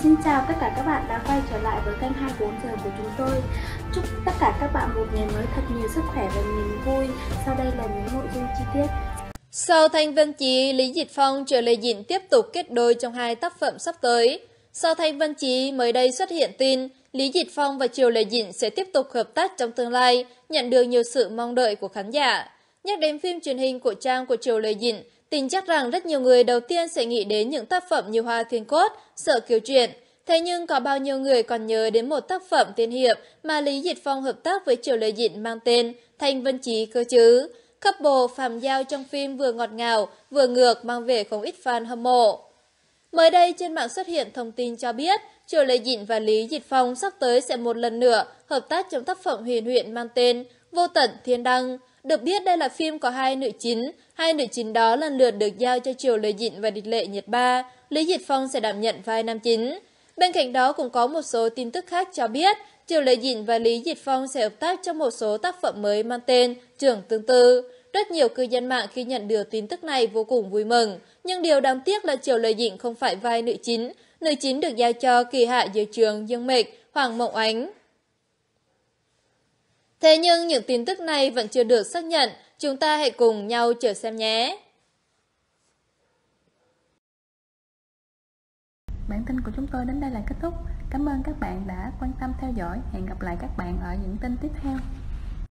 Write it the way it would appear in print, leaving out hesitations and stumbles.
Xin chào tất cả các bạn đã quay trở lại với kênh 24 giờ của chúng tôi. Chúc tất cả các bạn một ngày mới thật nhiều sức khỏe và niềm vui. Sau đây là những nội dung chi tiết. Sau Thanh Vân Chí, Lý Dịch Phong, Triệu Lê Dĩnh tiếp tục kết đôi trong hai tác phẩm sắp tới. Sau Thanh Vân Chí, mới đây xuất hiện tin Lý Dịch Phong và Triệu Lê Dĩnh sẽ tiếp tục hợp tác trong tương lai, nhận được nhiều sự mong đợi của khán giả. Nhắc đến phim truyền hình cổ trang của Triệu Lê Dĩnh, tin chắc rằng rất nhiều người đầu tiên sẽ nghĩ đến những tác phẩm như Hoa Thiên Cốt, Sở Kiều Truyện. Thế nhưng có bao nhiêu người còn nhớ đến một tác phẩm tiên hiệp mà Lý Dịch Phong hợp tác với Triệu Lê Dĩnh mang tên Thanh Vân Chí cơ chứ? Couple Phạm Giao trong phim vừa ngọt ngào, vừa ngược mang về không ít fan hâm mộ. Mới đây trên mạng xuất hiện thông tin cho biết Triệu Lê Dĩnh và Lý Dịch Phong sắp tới sẽ một lần nữa hợp tác trong tác phẩm huyền huyễn mang tên Vô Tận Thiên Đăng. Được biết đây là phim có hai nữ chính đó lần lượt được giao cho Triệu Lê Dĩnh và Địch Lệ Nhiệt Ba. Lý Dịch Phong sẽ đảm nhận vai nam chính. Bên cạnh đó cũng có một số tin tức khác cho biết Triệu Lê Dĩnh và Lý Dịch Phong sẽ hợp tác trong một số tác phẩm mới mang tên Trường Tương Tư. Rất nhiều cư dân mạng khi nhận được tin tức này vô cùng vui mừng, nhưng điều đáng tiếc là Triệu Lê Dĩnh không phải vai nữ chính được giao cho Kỳ Hạ Giới Trường, Dương Mịch, Hoàng Mộng Ánh. Thế nhưng những tin tức này vẫn chưa được xác nhận, chúng ta hãy cùng nhau chờ xem nhé. Bản tin của chúng tôi đến đây là kết thúc. Cảm ơn các bạn đã quan tâm theo dõi. Hẹn gặp lại các bạn ở những tin tiếp theo.